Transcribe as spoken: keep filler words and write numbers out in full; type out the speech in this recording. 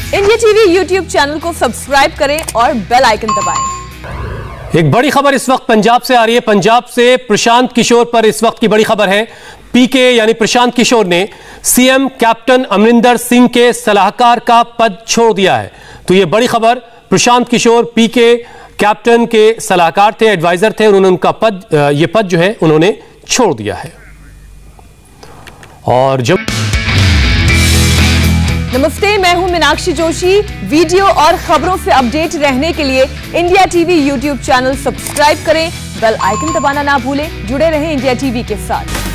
India TV YouTube channel को subscribe करें और बेल आइकन दबाएं। एक बड़ी खबर इस वक्त पंजाब से आ रही है। पंजाब से प्रशांत किशोर पर इस वक्त की बड़ी खबर है। पीके यानी प्रशांत किशोर ने सीएम कैप्टन अमरिंदर सिंह के सलाहकार का पद छोड़ दिया है। तो यह बड़ी खबर, प्रशांत किशोर पीके कैप्टन के सलाहकार थे, एडवाइजर थे, उन्होंने उनका पद यह पद जो है उन्होंने छोड़ दिया है। और जब नमस्ते, मैं हूं मीनाक्षी जोशी। वीडियो और खबरों से अपडेट रहने के लिए India TV YouTube channel subscribe करें, बेल आइकन दबाना ना भूलें। जुड़े रहें इंडिया टीवी के साथ।